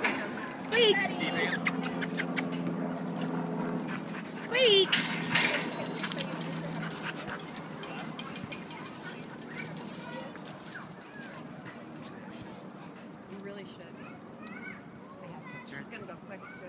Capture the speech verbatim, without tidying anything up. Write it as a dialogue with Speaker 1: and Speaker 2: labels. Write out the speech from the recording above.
Speaker 1: Squeaks! Squeaks! You really should. She's gonna go quick.